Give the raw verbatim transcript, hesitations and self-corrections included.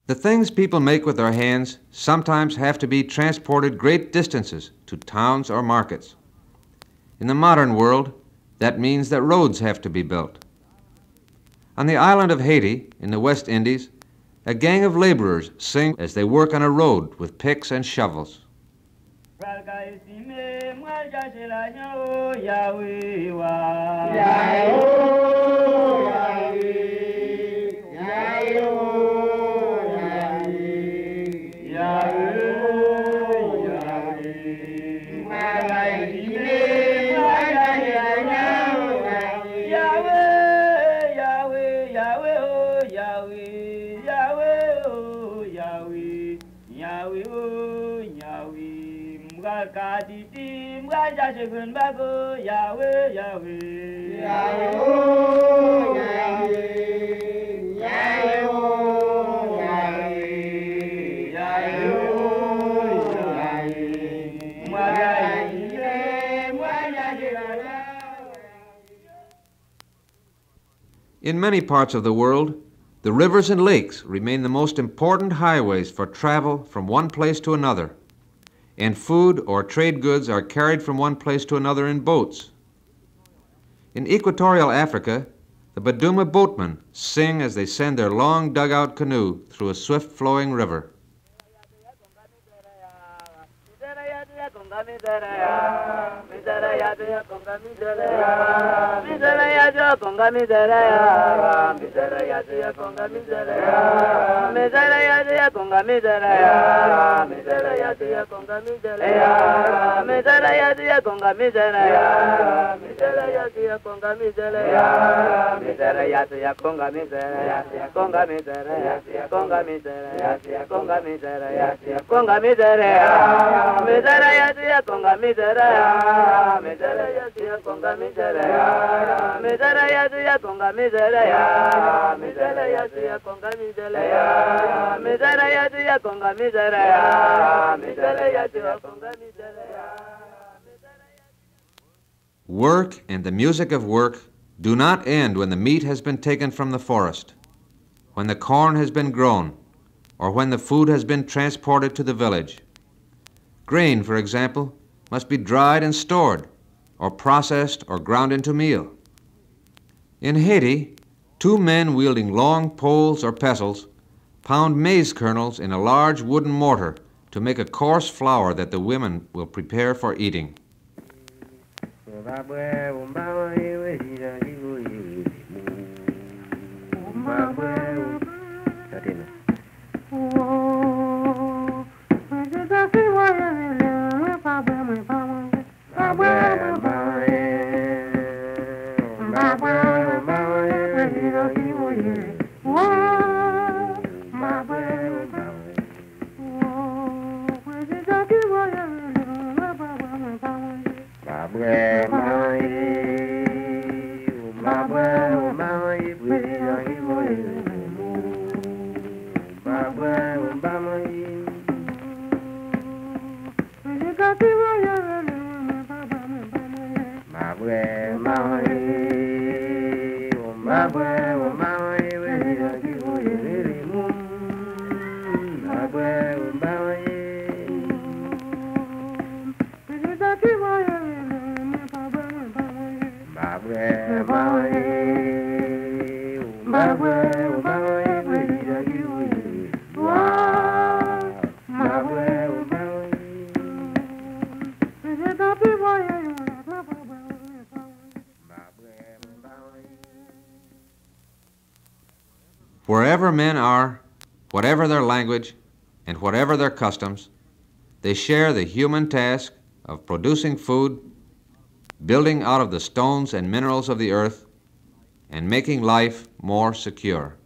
The things people make with their hands sometimes have to be transported great distances to towns or markets. In the modern world, that means that roads have to be built. On the island of Haiti, in the West Indies, a gang of laborers sing as they work on a road with picks and shovels. In many parts of the world, the rivers and lakes remain the most important highways for travel from one place to another, and food or trade goods are carried from one place to another in boats. In equatorial Africa, the Baduma boatmen sing as they send their long dugout canoe through a swift-flowing river. Work and the music of work do not end when the meat has been taken from the forest, when the corn has been grown, or when the food has been transported to the village. Grain, for example, must be dried and stored, or processed or ground into meal. In Haiti, two men wielding long poles or pestles pound maize kernels in a large wooden mortar to make a coarse flour that the women will prepare for eating. Wherever men are, whatever their language, and whatever their customs, they share the human task of producing food, building out of the stones and minerals of the earth, and making life more secure.